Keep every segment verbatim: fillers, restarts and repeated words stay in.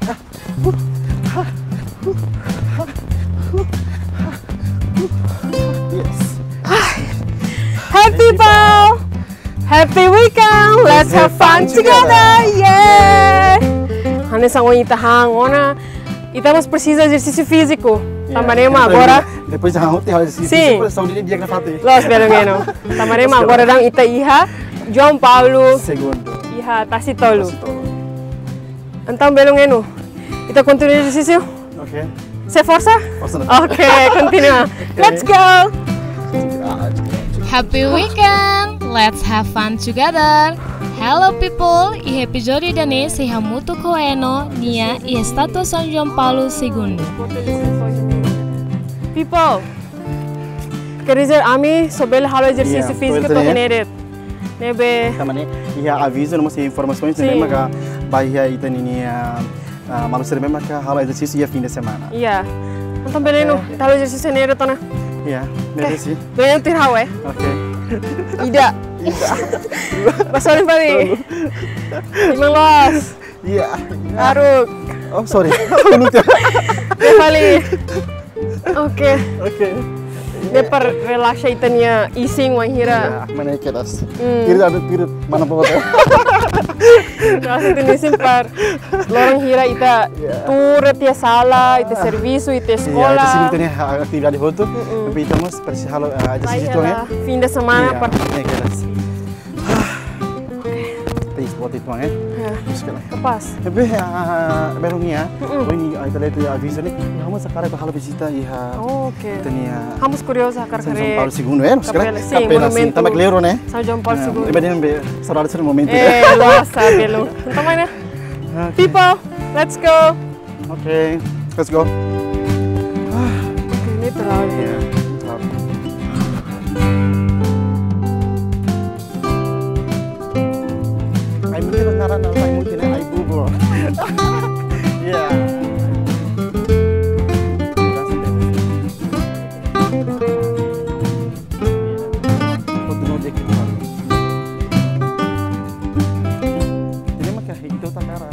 Yes. Hey people! Happy weekend! Let's have fun together! Yeah! Hani sa ngoni tahang, ona ita mas precisa exercício físico. Tamarema agora. Depois de arrancar o exercício, Sim. pressão de dia que fazer. Los belongeno. Tamarema agora dang ita iha João Paulo Segundo. iha Tacitolo. Tacitolo. Então belongeno. Ita continua exercício? Ok. Se força? Força na Okay, continua. Let's go! Happy weekend! Let's have fun together! Hello people, i episódio dane se hamuto koeno nia i estátua São João Paulo segundo. People, quer dizer, ami sobel halo exercício Yeah, físico pode to ser. generet. Nebe. Também, ia aviso, não sei informações, também, mas vai aí tem nia malu ser mesmo que halo exercício ia fim de semana. Iya. Então beleno, halo exercício generet to na. Iya, merece. Beleno tirau eh. Ok. Ida. Basolin balik. Imang los. Iya. Aruk. Oh sorry. Balik. Oke. Oke. De per relaxa itania ising wahira. Mana keras. Kiri ada kiri mana bawa. Relaxa itania ising par lorong hira ita tour tia sala, ita serviço, ita Iya, escola. di sini tanya aktivitas hotu. Tapi itu mas persi halo ada sisi tuh ya. Fin de semana Iya, par. mana keras. Tes buat itu ya. Ya, Sekali. kepas. Tapi belumnya, ini kita lihat ya aviso nih. Kamu sekarang itu halo visita ya. Oke. Tania. Vamos curiosa São carcare. Paulo segundo é, sekarang. Capela, sim, Capela sim, monumento. também claro né? São João Paulo segundo. Iba din be saudara sering momento. Eh, losa belo. Então vai né? People, let's go. Okay, let's go. Oke, ini terlalu. Yeah. Ay mungkin naran na ay mungkin ay bubo. Yeah. Ini mah kayak itu takara.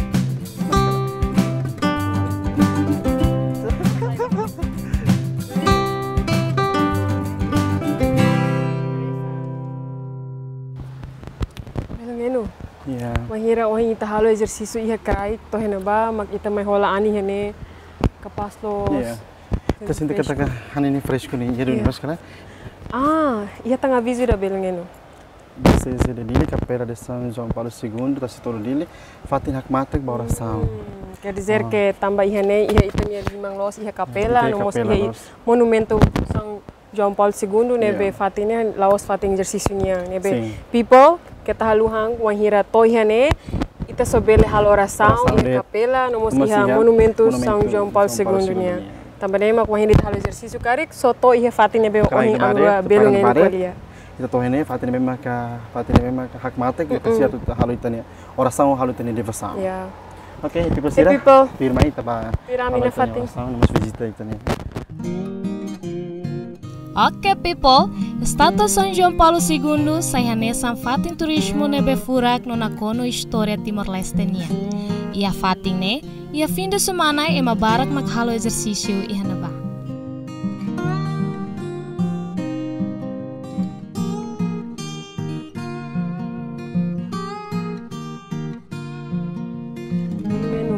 Belongeno. Yeah. Mahira ohin ita halo exercício iha kai to hena ba mag ita mai hola ani hene kapas los. Yeah. Kasi hindi ka hani ni fresh ko ni jero ni mas kana. Ah, iha tanga aviso da belongeno. Você se dele capela de São João Paulo segundo, tá se todo dele, fatin hak matek ba oração. Quer dizer que tambah ihane iha itania limang los iha capela no mos capela iha los. monumento São João Paulo segundo nebe Yeah. fatinnya laos fatin exercício nya nebe Sim. people kita haluhang wahira to ihane ita sobele hal oração Oração iha de- capela no mos Mos iha iha monumento monumento São João Paulo São Paulo segundo nya. segundo nya. Tambah nema wahira hal exercício karik so to iha fatin nebe Karai ohin kemarin, angua tu belungen parang kemarin. kolia. Ita to hene fatin memang ka fatin memang ka hak matek kita siap tu halu itania. Oração halu itania devoção. Ya. Ok, people Hey, sira. people. Firma ita ba. Pirami na fatin. Oração nos visita itania. Oke people, estátua São João Paulo segundo saya nesan fatin turismo nebe furak nona kono história Timor-Leste nia. Ia fatin ne, ia fim de semana ema barak maghalo exercício iha naba. Menu.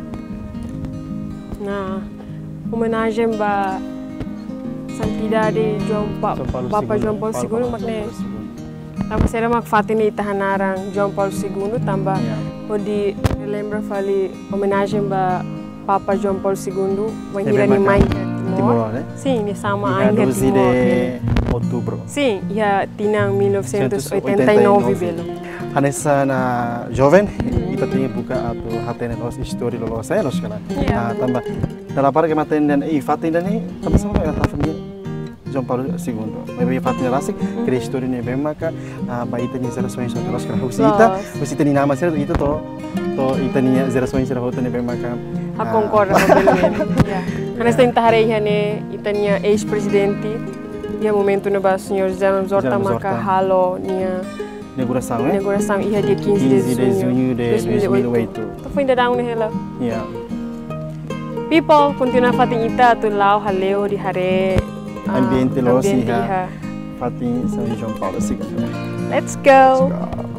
Nah, homenagem ba Santidade João pa João Paulo Papa segundo. João Paulo segundo Paulo makne. segundo. Tambah saya magfatin ni itahanarang João Paulo segundo tambah Yeah. o di lembra fali homenagem ba Papa João Paulo segundo wahira Ebe ni maka Mãe Timor, Timor. né? Sim, ni sama Dia Ainha doze Timor. de outubro. Sim, ia tinang mil novecentos e oitenta e nove belo. Hanessa na jovem, ita tinha buka atau hatene los histori lo saya los kala. Yeah. Nah, tambah dalam para kematen dan i fatin dan ni tambah sama ya tafnya João Paulo segundo. Maybe fatin rasik, kira histori ni memang ka baita ni zero soin los kala. Usita, usita ni nama saya itu to to ita ni zero soin sira hoto ni memang ka. A concorda com o Ya. Hanessa intahare ihane itania ex-presidente dia momento na ba senhor José Zorta José maka Zorta. halo nia Neguração, né? inauguração ia dia quinze de quinze de junho de dois mil e oito. dois mil e oito. Tu foi ainda dar um nela. Yeah. People, continua fating ita tu lau haleo di hare uh, ambiente lo si ambiente ha. iha. Fating São João Paulo segundo. Let's go.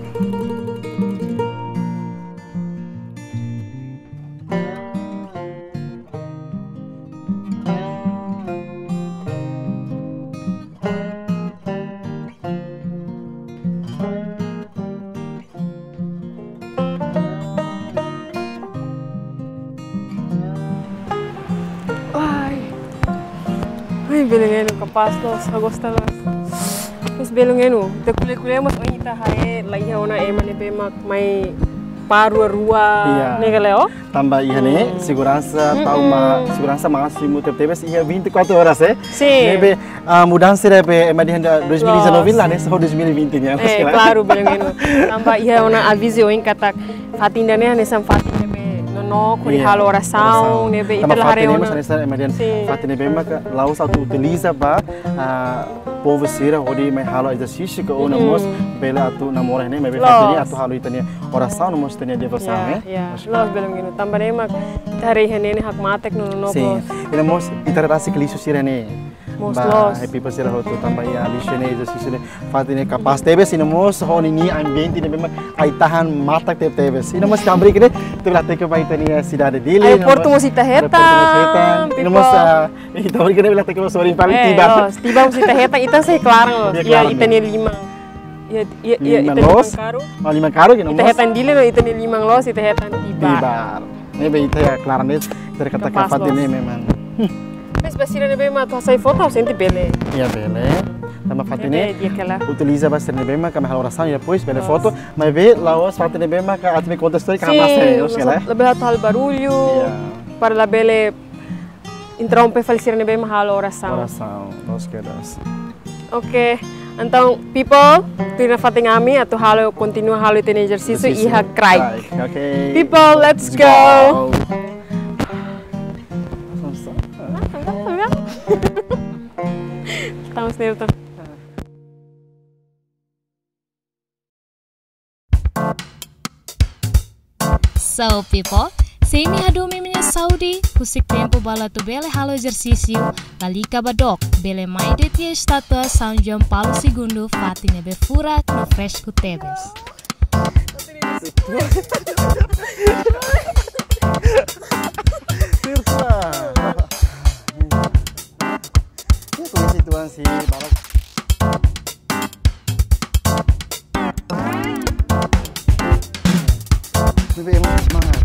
Ay, belongeno kapas los agosta los. Mas belongeno, te kule-kule mas oi ita hare lai ona ema ne bemak mai paru rua Iya. negaleo. Tambah iha ne segurança tau ma segurança máximo T V S iha vinte e quatro horas eh. Sim. Nebe uh, mudança rebe ema di dua ribu dezenove lah ne so dua ribu vinte nya. Eh, claro belongeno. Tambah iha ona avise oi katak fatinda ne ne sam fatin no kuri Iya, halo oração nebe ita Tambah la hare fatin ona. mas nessa ema di Sim. fatin nebe maka lau satu utiliza ba uh, povo sira hodi mai halo exercício que ona mos bela atu namora ne mebe fatin atu halo itania oração no mos tenia devoção eh. Ya, los belongeno. Tambah ne mak hare hene hak matek no no Sim, ina mos ita rasa que lixo sira ne. Mos Ba, los. happy pa sila hoto tambah ya lixo ne exercício ne fatin ne capaz tebe sina mos honi ni ambiente ne bema ai tahan matak tebe tebe sina mos kambri kene tu la teke ba itania cidade dele. Aeroporto mos ita hetan. Ina mos ita ori kene la teke mos ori paling Eh, tiba. los, tiba mos ita hetan ita se claro los. Iya, Ya claro, ita ne lima. Ya ya ya Lima ita ne los. karo. Oh lima karo kene Ita mos hetan dile no ita ne limang los ita hetan tiba. tibar. Nebe ita ya claramente dari kata Capaz fatin los. ne memang. Mas basira ne be ma tu sai foto au senti bele. Iya bele. Tambah fatin ne Eh, dia kala. utiliza bastante bem que a minha oração e depois pela foto mas vê lá os fatos bem que a me conta história que a massa é os que lá lebih hal barulho. Yeah. Para la bele interrompe falecer ne be ma hal oração. oração os que das Oke, então, people, tina fating ami atau halo continua halo iten exercício e ha cry. okay People, let's go. Estamos nerviosos. So people, semi hadumi minha saúde, husik tempo bala tu bele halo exercício, lalika badok, bele mai de tia estátua São João Paulo segundo, fatine befurak no fresco tebes. Ini situasi balak. Bebe emang semangat.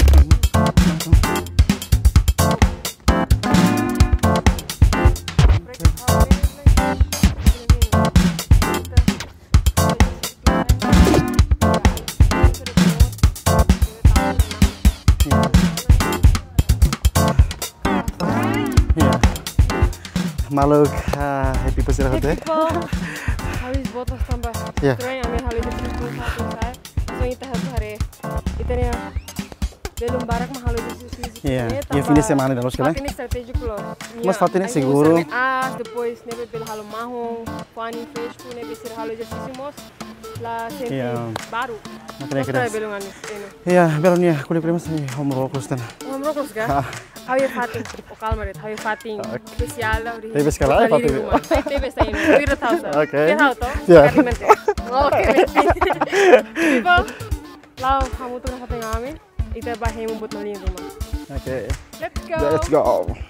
Maluk, uh, happy pasir hote. Habis botos tambah. Yeah. Keren ami halo exercício satu saya. So ita hal hari. Ita ne belum barak mah halo exercício. Yeah. E fim de semana da lógica, né? Fatine estratégico lo. Mas fatine seguro. Ah, depois nebe bel halo marrom, fani fresco, nebe sir halo exercício mos. La senti Yeah. baru. Makanya Kita keras. belum anis. Iya, belonya kulit primas nih homo rokus dan. Vamos rokos ga? How you fating? O calma ret. How you fating? Special lah. Tebe sekali, Pak, tebe. Tebe sa ino. Pira tausa. Oke. Pira tau to? Yeah. Karimente. Oke. People, lau kamu tuh fating kami. Ita bahe mo buat malin rumah. Oke. Let's go. Let's go.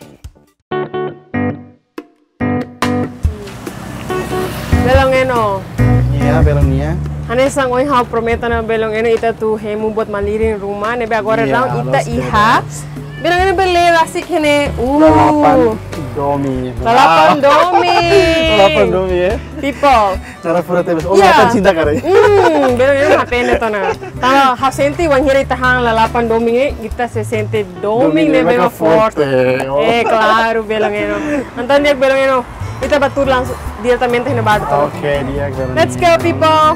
Belong eno. Iya, belongnya. Hane sang oi ha prometa na belong eno ita tu hemu buat malirin rumah nebe agora Iya, round ita los iha. Belong eno bele rasik hene. Lalapan Uh. domi. Lalapan domi. Lalapan domi ya. People. Cara pura tebes. Oh, Iya. lalapan cinta kare. Hmm, belong eno matene to na. Tama ha senti wan hira ita hang lalapan domi kita se sente domi nebe ma forte. Oh. Eh, claro, belong eno. Anton dia belong eno. Ita batur langsung diretamente hene bato. Oke, dia belongnya. Let's go, people.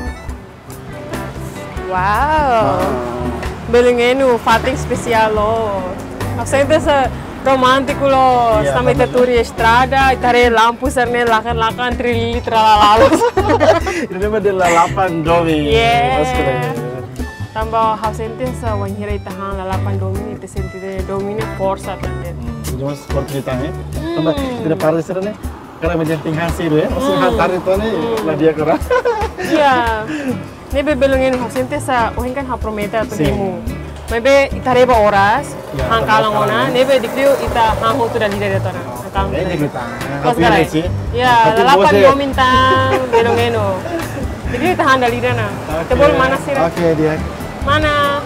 Wow. Belong eno, fating spesial lo. Sente sa romântico lo. Iya, Sama ita turi estrada, itare lampu serne lakan-lakan trilili tralalalus. Ini mah dia lalapan domi. Yeah. Mas keren. Tambah ausente sa wanhira itahan lalapan domini te sentire domini forza también. Cuma seperti ceritanya. Tambah tidak parah sih nih. Karena menjenting hasil ya. Maksudnya hantar itu nih lah dia kerah. Iya. Nebe belongin ausente sa ohin kan ha prometa temu. Maybe itareba oras, hang kalang ona, nebe dikriu ita hang hotu dan lider itu na. Hang Eh, di kita. Kos karai. Ya, lalapan domini tang belongeno. Dikriu ita hang dan lider na. Tebol mana sih? Oke dia. Mana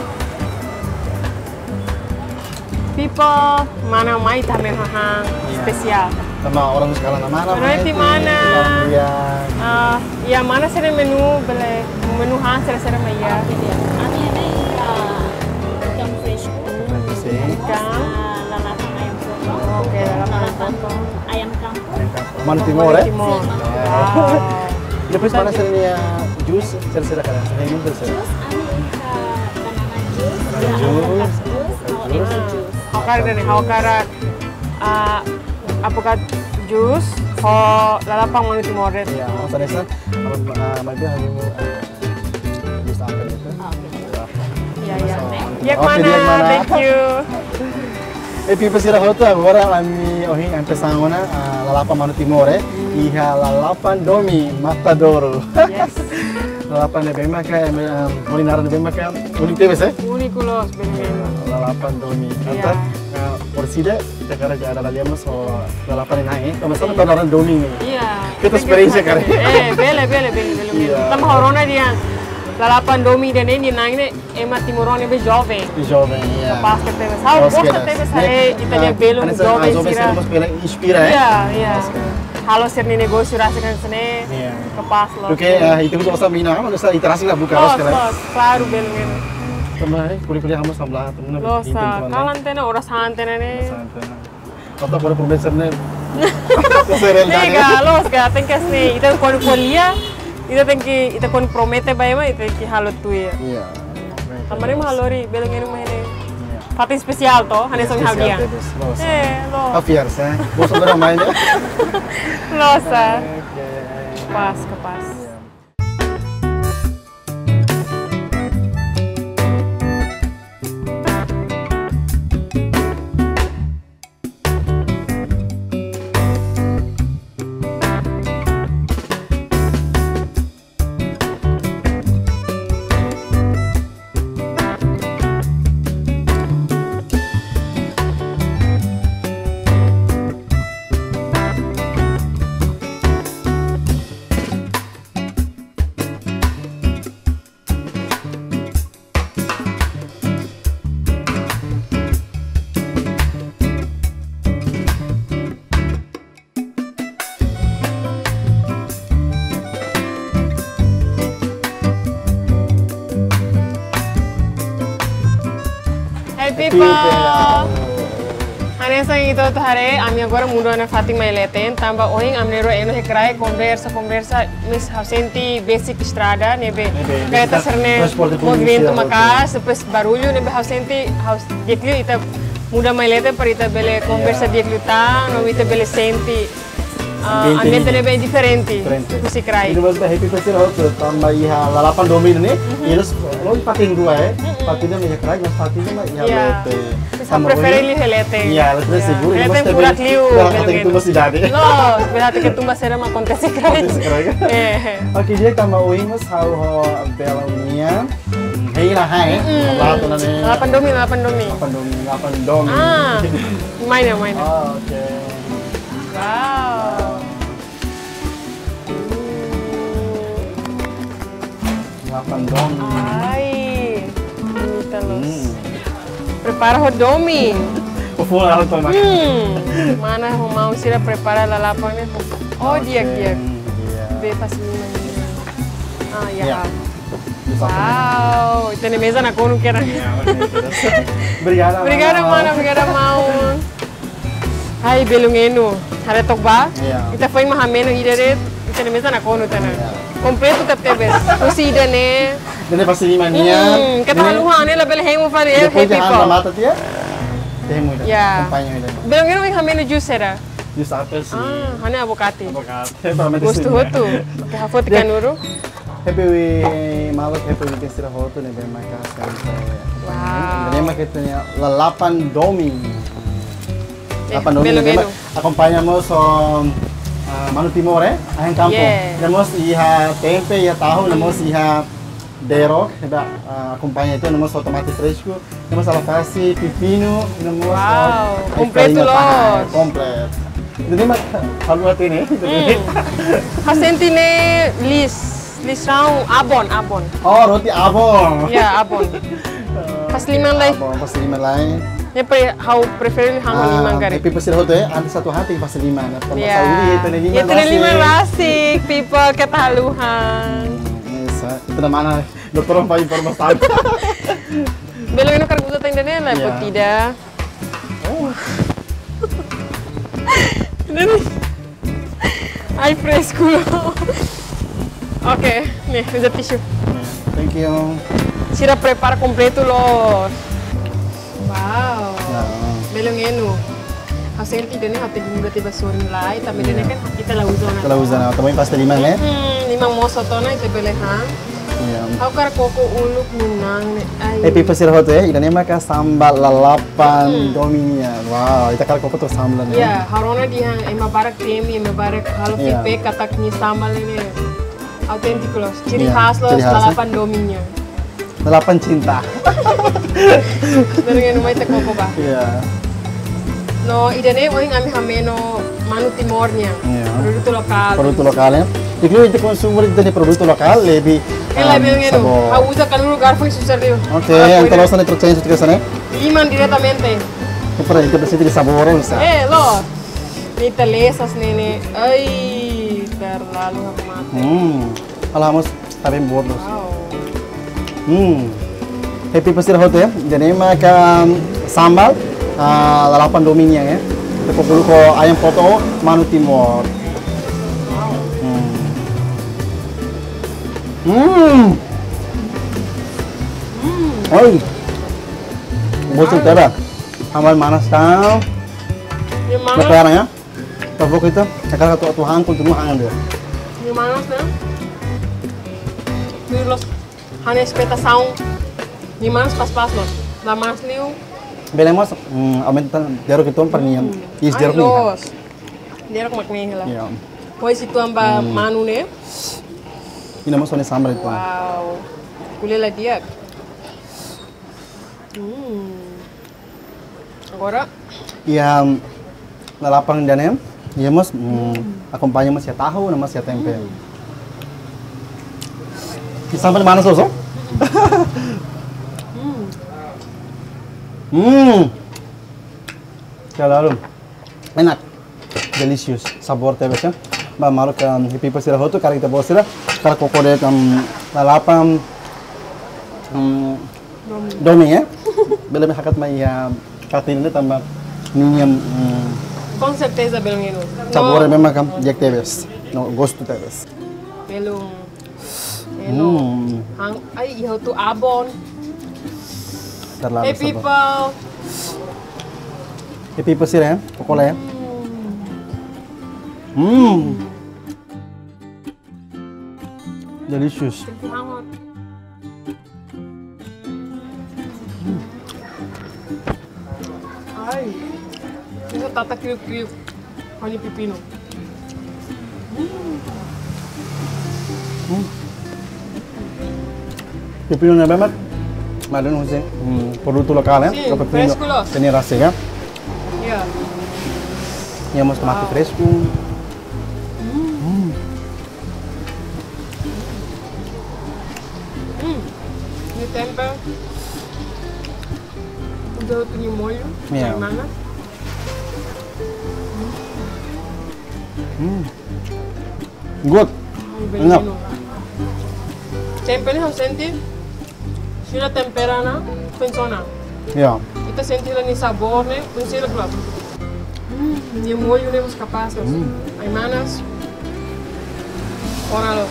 people mana mai tamen hahang spesial Sama orang sekarang mana? Mana di mana? Iya. Ah, ya mana sih menu beli menu hang sere-sere mai ya. Ani ada ikan fresh, Ikan. lalapan ayam potong, Oke, lalapan ayam kampung. Mana timur ya? Timur. Wow. Depois mana seria jus sere-sere kan? Saya ingin sere. Terus ani ka banana juice, Banana ya, juice, avocado juice, mau apple juice. Hawkara deh, hawkara ah apokat jus, ho lalapang manu timor red. Iya, maksudnya kan, maybe hanya jus apa itu? Iya, iya. Oke, Yak dia mana? mana? Thank you. Eh, pipa sira hoto agora ami ohin empezangona lalapan manu timor eh. Iha lalapan domi matadoro. Yes. Lalapan de bema ka molinara de bema ka unik tebes eh. Unikulos belongeno. Lalapan domi. Anta porsida kita cara ada laliamos so lalapan naik. Kamu sama tahu orang domi nih. Iya. Kita experience kare. Eh, bele bele bele bele. Iya. Tam horona dia. Lalapan domi dan ini nangine ema timorone be jovem. Jovem, iya. Pas que teve. How gosta teve sare Italia belo jovem sira. Inspira eh. Iya, iya. Halo sir ni negócio rasa kan sene. Iya. Kepas lo. Porque itu tuh usah mina, mana usah iterasi lah buka Los, sekarang. los, claro belo ngene. Tambah kulit-kulit kamu sebelah temen. Los, kalantena ora santena ne. Atau pada profesornya. Serel Lega, los, ga tem que assim, ita quando folia, ita tem que ita quando promete ba ema, ita que halo tu ya. Iya. Tamare malori belo ngene mahene. Fatin spesial to, hane song haldia. Eh, lo. Afiar sa. Bosa berapa main ya? Losa. Pas, kepas. People, hane sang itu tuh hari, ami agora mudou na Fatima Eleten, tambah oing amnero eno hekrai conversa conversa mis ausenti basic estrada nebe kereta serne movimento macas, depois barulho nebe ausenti haus diekliu ita muda Eleten para ita bele conversa diekliu tá, no ita bele senti ambiente nebe diferente, musik rai. Itu bahasa happy festival hoto tambah iha lalapan domi ini, ilus lo pating dua ya, patingnya minyak kerai, mas patingnya mah iha lete. Bisa preferir Eleten. Iya, lete seguro. Eleten pura kliu. Kata itu masih dari. No, berarti que tumba será uma acontece krai. Eh. Oke, dia tambah uing mas how bela unia. Hei lah hai. Lahat na ni. Lapan domi, lapan domi. Lapan domi, lapan domi. Ah, main ya, main. Oke. Wow. Lapan domi. Ai, bonita los. Prepara o domi. O full alto mak. Hmm, mana o mau sira prepara lalapan ni. Oh, dia dia. Be facinho. Ah, ya. Wow, tem mesa na kono kera. Obrigada. Obrigada, mana, obrigada mau. Hai belungeno, hare tok ba? Ita foi mahameno idere, ita ne mesa na kono tana. Completo tap tebes. Usida ne. Dene pasti ni mania. Hmm, kita haluhan ne la bel hemu fare e happy po. po. Mata tia. Temu ida. Ya. Companhia ida. Belungeno wi hameno juice era. Juice apple si. Ah, hane abokati. Abokati. Gosto hotu. Ke hafot kanuro. Happy we malak happy we bestira hoto ne bem maka sempre. Wow. Ne maka tanya lalapan domi. Lalapan domi belo, ne belo. acompañamos on uh, Manu Timor eh, ahí en campo. Yeah. Tenemos iha tempe, iha tahu, tenemos iha derok, heba uh, acompaña itu, tenemos tomate fresco, tenemos alface, pepino, tenemos Wow, uh, completo farinha los. tahay, completo. Jadi mak halu ati ni. Hasenti ne lis, lisão abon, abon. Oh, roti abon. Ya, abon. Pas limang lai. Abon, pas lima lain. Ya pre, how prefer hango limang kari. Tapi pasir hoto eh, anti satu hati pas lima. Nah, tambah Ya. Saudi itu nih lima. Itu ne limang rasik, people ketaluhan. Esa, itu namanya dokter orang informasi. Belum ini karena butuh tenda ne lah, Ya. tidak. Oh. Ini nih. Ay fresco. Oke, nih udah tisu. Thank you. Sira prepara completo los. Wow. Ya. Belum enu. Hasil tidak nih hati juga tiba sore lai, tapi dia kan kita lah uzon. Kalau uzan, tambah pas lima nih. Hmm, limang moso tona itu belehan. Ya. Aku kar koko uluk minang nih. Ay. Eh, pasir hoto eh, ini maka sambal lalapan dominya. Wow, itu kalau kau tuh sambal nih. Ya, harona dia ema barak temi, ema barak halo Iya. pipe katak ni sambal ini. Autentik los, ciri Iya, khas los ciri khas, lalapan dominya. Lalapan cinta. Dari yang rumah itu koko ba. Iya. No, idane oing ami hameno Manu Timornya. Iya. Produto lokal. Produto lokalnya. Incluye itu konsumber itu nih produto lokal lebih. Eh lah bilang enu, ha usa kalau lugar foi sucedió. Oke, yang terus nih terus itu sana. Iman diretamente. Para itu pasti di saborosa. Eh, lo. Ni telesas nene. Ay, terlalu aku mati. Hmm. Alamos também bolos. Wow. Hmm. Happy pasir hoto ya. Jadi maka sambal uh, lalapan dominya ya. Itu dulu ko ayam poto Manu Timor. Hmm. Hmm. Oi. Bocor tera. Amal manas kau. Ni mana? Sekarang ya. Tavok itu. Sekarang tu Tuhan pun tunggu hangan dia. Ni mana na? Ni los hanya espetação. Ni mana pas-pas los. La mas liu. Belemos, hmm, aumentan derok itu per niam. Is Ay, derok ni. los. Derok maknih lah. Ya. Pois itu amba Manu ne. Ini mau soalnya sambal itu. Wow. Kulela dia. Hmm. Agora, Ya, lalapan dan em, ya mas, hmm, akompanya mas ya tahu, nama mas ya tempe. Di sambal mana sosok? Hmm. Kalau enak, delicious, sabor tebes ya. Ba malu ke hipi pasir hotu, karena kita bawa sila, karena koko deh kan lalapan, hmm, domi ya. Bela me hakat mai ya katin ini tambah niam hmm, com certeza belum enu. sabor memang kan jak tebes, no gosto tebes. Belum. Eno. Hmm, Hang, ay, ihaw to abon. terlalu Hey sabor. people. Hipi pasir ya, koko lah ya. Hmm, delicious. Hangot. Ay. Ini tata kriuk-kriuk. Hani pipino. Pepino na memang, madun Jose, hmm, produto lokal ya. Sim, Kalau pepino, fresco los. ini rasanya, Yeah. ya mas tomate Wow. fresco. Hum. Ni tempe. Udah punya molho. Iya. Mana? Hmm, good. Ay, Enak. belum. Tempe ni harus senti. Sila tempera na, pensona. Ya. Kita senti ni sabor ne, pensila pula. Hmm. Ni molho ne mas capaz. Ay manas. Ora lo.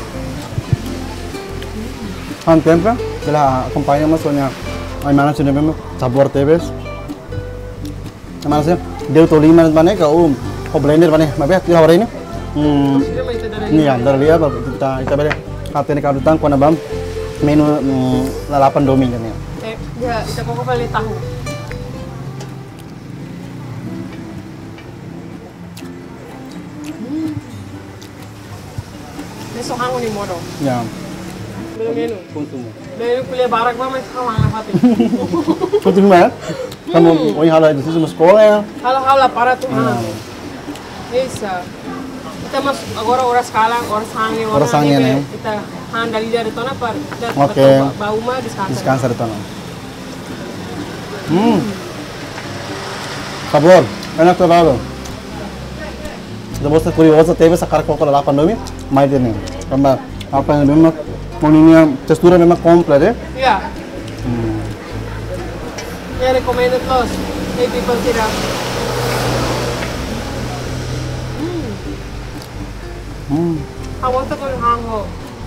Han tempe, bela acompañamos soalnya, ay mana sih memang sabor tebes. Mana sih? Dia tolima mana ka um, ko blender mana? Mabe, di hari ini. Hmm, Sila may tadala ini ya, dari lihat kita kita bela katanya kalau datang kau nabam menu mm, lalapan domi kan ya. Eh, ya, kita kok beli tahu. Hmm. Ini sohang ni modo. Ya. Menu menu. Konsumo. Menu kuliah barak ba mas sohang na pati. Konsumo ya? Kamu oh yang halal itu semua sekolah ya? Hala-hala para tuh. Esa. Kita mas agora ora skala, ora sange, Ora sange, né? Kita han dari dari tona par. Oke. Bau mah descansa. Descansa di tanah. Hmm. Sabor, enak terlalu. Depois curioso teve sacar coco lalapan domi, mais de nem. Karena apa yang memang moninya teksturnya memang komplit ya. Iya. Hmm. Ya recommended los. Hey people tira. Hmm. Hmm. Awak tuh kalau hango.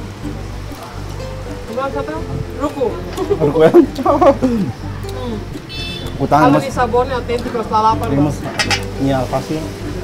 Apa kata? Ruku. Ruku ya. Hmm. Utang Kalau mas. di sabonnya otentik los lalapan. Ini mas ini alpasi.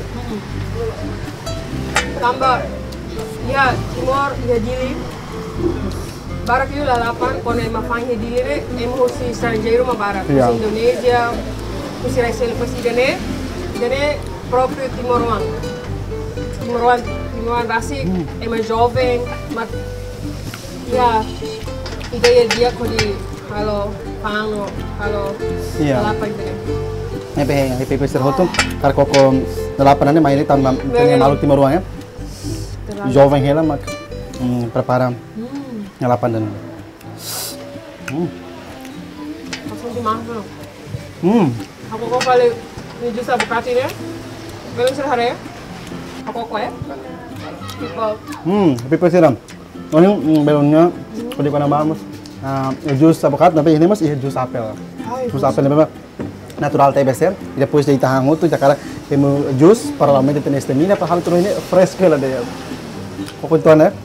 Tambah ya timur ya dili. Barak itu lalapan, kono ema fang ya dili ne, ema husi estrangeiro ma barak. Iya. Husi Indonesia, husi Raisel husi dene, dene proprio timoruan. Timoruan, timoruan rasik, ema jovem, mat ya ideia dia kodi halo pango, halo Iya. lalapan dene. Ini yang ini pepe serhotum, karena koko lalapan ini mainnya tambah punya malu timur ruang ya. Jovem hela mak hmm, prepara lalapan dan. Hmm. Langsung dimakan. Hmm. Ako ko pala ni jus avocado ne. Belum serhare. Ako ko ya. People. Hmm, pepe siram. Oh ini belumnya, kalau kau nambah mas, jus avocado, tapi ini mas iya jus apel. Jus apel ini memang natural T B C. Depois de itahango tu jakara temu jus para lama de tenes temina para hal tu ini fresh kela dia. Kau tuan ya?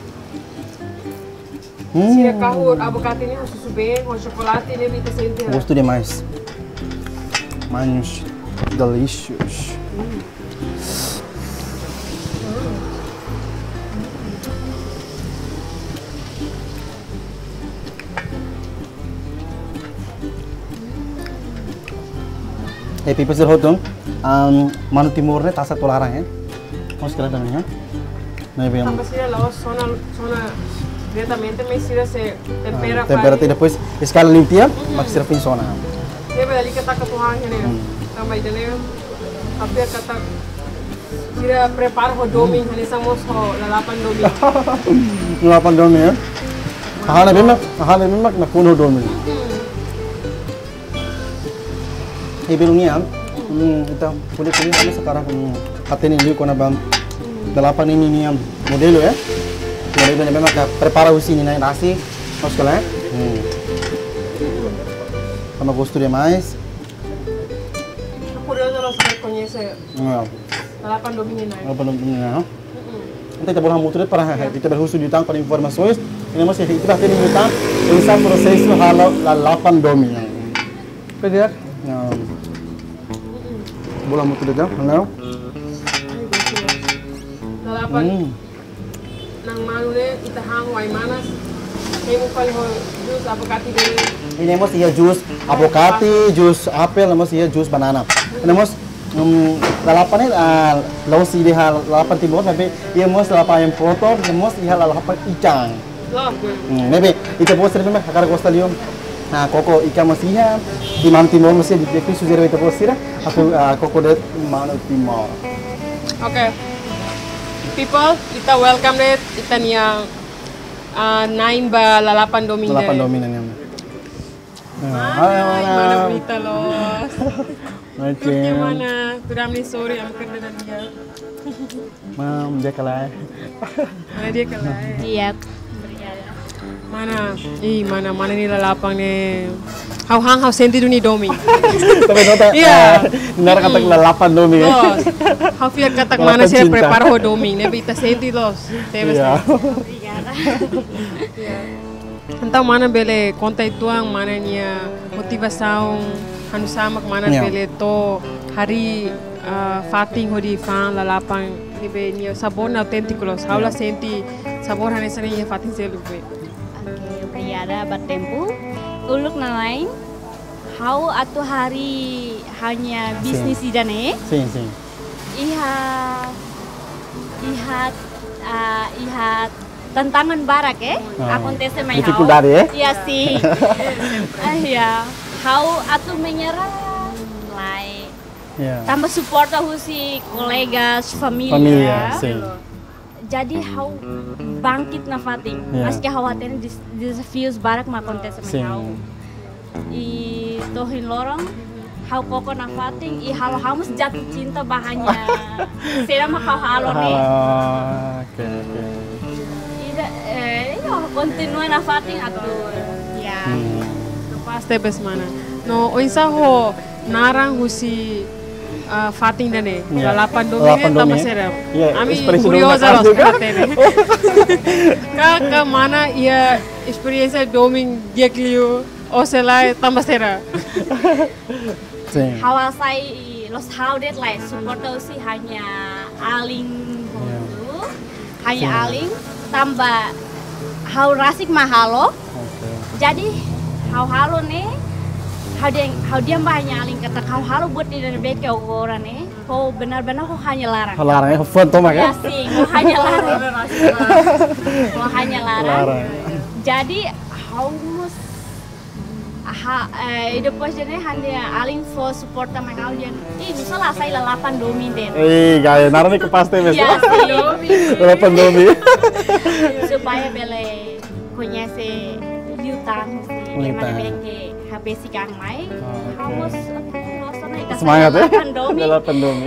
Hmm. Sira kahur avocado ini harus subeng, harus chocolate ini bisa sentir. Gosto demais. Manos delicious. Eh, people sir hotong, um, manu timur ne tasa tolarang ya, mas kira dan ya, nah biar Tambah sira laos zona zona diretamente me sira se tempera. temperatura depois escala limpia, mas sira fin zona. Dia balik kata ke Tuhan ini. Tambah ini, hampir kata sira prepare ho domi, ini sama ho lalapan domi. Lalapan domi ya, ahal memang, ahal memang nak kuno domi. Ibirungnya, hmm, kita kulit-kulit sama sekarang hmm, katanya ini kau nabam delapan ini nih modelo ya, modelo ini memang kita prepara usi ini nasi, harus kalau ya, hmm. sama gosto demais. Curioso los que conhece Ya, lalapan domi ini. apa namanya? Nanti kita boleh muter para kita berhusu di tang para informações, ini masih kita tadi di tang, usaha proses halal lalapan domi. Kejar. Bola mutu deda, halo. Lalapan nang manune itahang way manas. Kamu kali ho jus avocado dele. Ini mos iya jus avocado, jus apel, mos iya jus banana. Ini mos um, lalapan ini uh, laos ini hal lalapan timur, tapi iya mos lalapan yang kotor, mos iya lalapan ikan. Loh. Hmm, maybe itu bos terima kakak gosta liom. Nah, koko ikan masihnya di mana timur masih di depan suzero itu bos sira atau uh, koko de mana timur. Oke. People, kita welcome deh kita yang uh, naim ba lalapan domin. Lalapan dominan yang. Hai, mana berita los? Oke. Gimana? Turam nih sorry, am kerja dan dia. Mam, dia kalah. Mana dia kalah? Iya. Mana? Ih, mana mana nih lalapang nih. How hang how senti duni domi. Tapi nota. Iya. Benar kata lalapan domi. Los. How fiat kata mana sih prepare ho domi, ne bita senti los. Tebes. Iya. Então mana bele conta itu ang mana nia motivação anu sama mana Yeah. bele to hari uh, fating ho di fan lalapang ni be nia sabon autentico los. How la senti sabor Hanesa ni fatin selu be. Oke, obrigada Batempo. Uluk na lain. How atu hari hanya bisnis idane. Sim, sim. Iha ihat uh, ihat tantangan barak eh. Oh. Acontece mai Dificuldade, eh? Iya sih. Ah ya. How atu menyerah lai. Yeah. Tambah support aku si colegas, família. Família, sim. Jadi how bangkit na fating. Yeah. Mas que how aten des- desafios barak ma acontece mai Sim. how. I tohin lorong how koko na fating i halo hamus jatuh cinta bahannya. Sera ma kau halo nih. Halo. Oke, oke. Ida eh yo continua na fating atuh. Ya. Hmm. Pas tebes mana. No, oisa ho narang husi uh, fating dane. Yeah. Lalapan domi Lalapan ne tama domi. sera. Yeah, Ami expresi curiosa domi los juga. katene. Ka mana ia experiência doming dia clio o selai tama sera. Sim. Hawasai los haudet lai supporter si hanya aling hondu. Hanya Sim. aling tambah hau rasik mahalo. Oke. Jadi hau halo nih hau dia hau dia banyak aling kata hau halo buat di dalam beke orang nih kau benar-benar kau hanya larang Larangnya fun tuh ya mak. sih kau hanya larang kau hanya larang Larang. jadi hau mus ha eh depois jadi hanya aling for support sama kau dia ih salah saya lalapan domi deh Eh, gaya narani ke pasti mes. ya sih Delapan domi. supaya bele conhece liutang sih Liutang. gimana beke habis si kang mai Oke. harus Semangat ya. domi Delapan domi.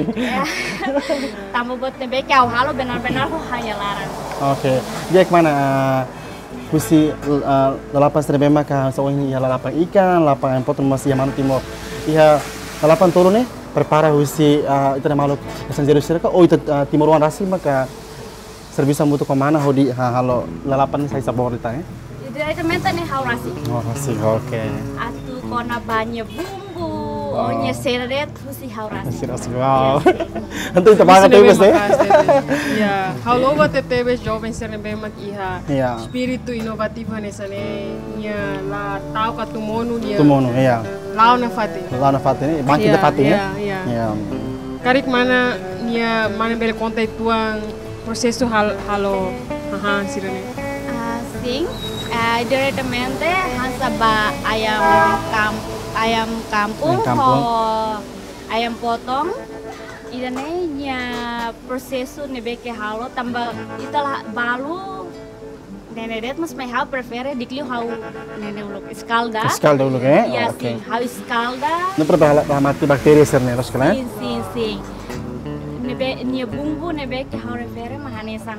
tambah buat beke au halo benar-benar kok hanya larang Oke. Dia kemana? Uh, Kusi uh, lalapan serba maka so ini ya lalapan ikan, lalapan potong masih yang mana timur. Iya lalapan turun nih prepara husi uh, itu nama lo senjero sirka. Oh itu uh, timuruan rasi maka servisa mutu kemana hodi ha, halo lalapan saya sabor ditanya. Direkomenda nih hau rasi Oh rasi oke. atu kona banyak bumbu ohnya seret husi hau rasi Rasi rasi wow. Nanti kita banget Isso tuh lebe mas ya. makas tebe. Ya, hau loba tebes jovem serne be mak iha. Iya. Espírito inovativo nessa ne. Nya la tau ka tumonu dia. Itu mono iya. Lau na fati. Lana Fatih ini bangkit Iya, Fatih ya. iya, iya. Iya. Karik mana nya mana bele conta tuang proseso hal halo haha sirene. Ah, sing uh, diretamente hansa ba ayam kam ayam kampung, Ayam kampung. ho ayam potong idane nya proseso ne beke halo tambah italah balu nene det mas mai hau prefere dikliu hau nene uluk escalda Sekali dulu ya. ya Oke. sing hau escalda Ini pertama mati bakteri serne terus kan? sim sim sim nebe nia bumbu nebe ke hau refere mahane sang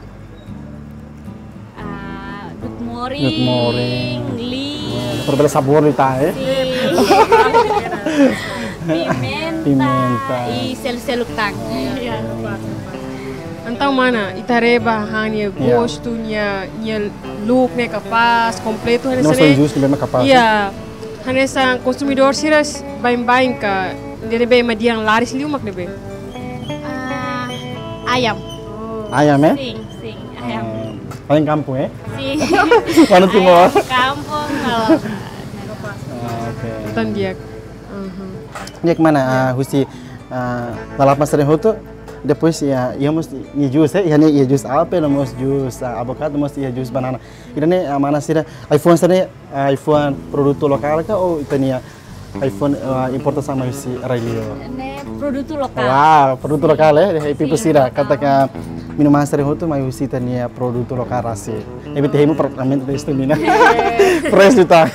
ah, dut moring Dut moring. li Berbeda sabor di tahe. pimenta, Pimenta. i sel-seluk tang ya Então mana itareba hanya Iya. gosto nya nya look ne kapas completo Não nessa sou ne. injusto mesmo capaz. Iya. Hanesa consumidor siras bain-bain ka dere be madiang laris liu mak nebe. Ah, ayam Ayam ya? sing sing ayam Hmm, paling kampung ya? sing Mana timur? ayam kampung kalau Oke. Tan dia. Uhum. Dia kemana? Uh, husi uh, lalapan sering hoto. Depois ya, ia mesti ni jus ya, ia ni ia jus apel, mos jus uh, avocado, mos ia jus banana. Ini ni uh, mana sih? iPhone sini uh, iPhone produk lokal kah? Oh itu ni ya iPhone uh, importasi sama si radio. ne produk lokal Wow, produto lokal ya, eh, pipo sira. Kata ka minuman sering hoto mai usita niya produto lokal rasi. Ebi tehimo praticamente da estamina. Fresh dita.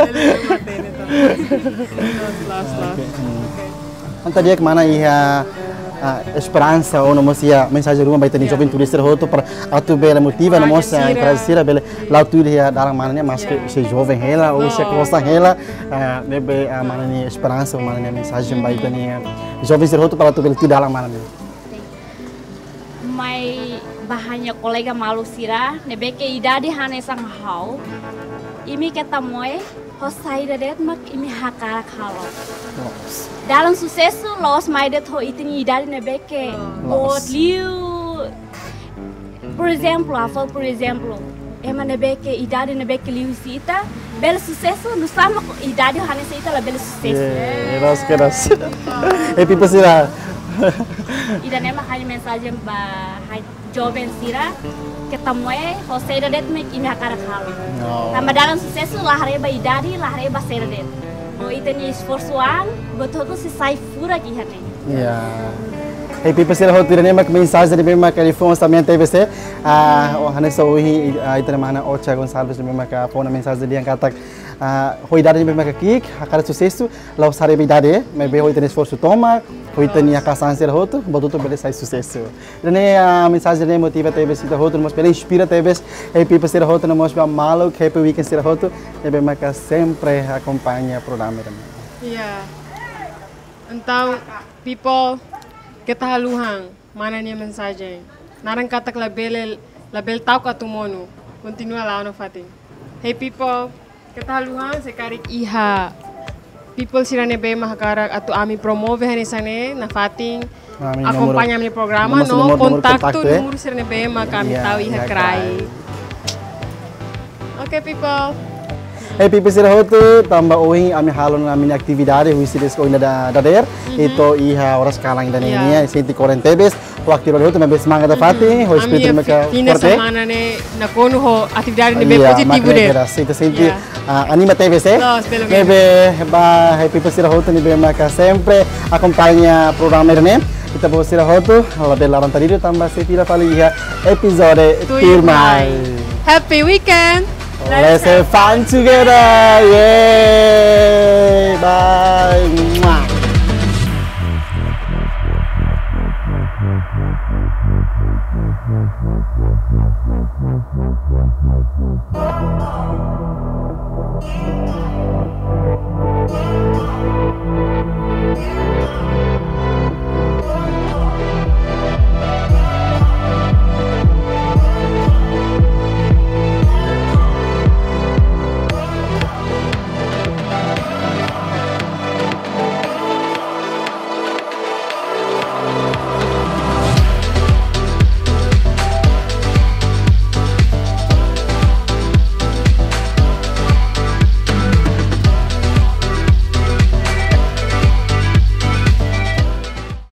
Las las. Anta dia kemana ia uh, esperança ou não ia mensagem rumah baita ni jovem turista hoto para atu bela motiva não moça trazira bela lá tu dia darang mana mas que se jovem ela ou se costa ela nebe mana ni esperança mana ni mensagem baita ni jovem ser hoto para tu bela tu darang mana ni. mai bahannya kolega malu sira nebeke idadi hane sang hau imi kata moe hosai dadet mak imi hakarak halo dalam sucesso los mai det ho itini idadi nebeke bot liu Por exemplo, a for por exemplo, ema nebeke idade nebeke liusita, belo sucesso, no sama idade hanesita la belo sucesso. Yeah, ras keras. Happy pa sila. Ida nema hanya mensagem ba hai jovem sira ketemu eh Jose Dedet mek ini akara hal. Tambah dalam sucesso lah reba idade lah reba Dedet. No itani esforçoan, betul-betul si sai fura aqui hane. Yeah. Hey, people sila hotu rin mak mensagem ni mak telefone também teve se ah o hanesa ohi ita mana Ocha Gonçalves ni mak phone mensagem dia katak ah hoi idade ni mak kik akara sucesso lau sare idade me be hoi tani esforço toma hoi tani akasan sila hotu betul-betul bele sai sucesso. Dene a mensagem ni motiva teve sita hotu mos bele inspira teve hey people sila hotu mos ba malo happy weekend sila hotu be mak sempre acompanha programa. Yeah. Então, people ketahaluhang mana niya mensagem. Narang katak label label tau katumono. Continua lá no fating. Hey people, ketahaluhang sekarik iha. People sirane be mahakarak atu ami promove hanisane na fating. Acompanha mi programa no kontakto numero sirane be maka kami tahu iha krai. Okay people. Hey people sila hotu tambah ohi ami halon na mini aktividade huisi desko ina da dader ito iha oras kalang dan ini senti korentebes waktu ro hotu mebes manga da fati ho espiritu meka fine semana ne na kono ho aktividade ne be positivo de ito senti anima tebes eh mebe ba hey people sila hotu ni be maka sempre acompanha programa ne kita bawa sila hotu label laran tadi tambah senti la pali iha episode Tirmai. Happy weekend. Let's have fun together! Yay! Bye!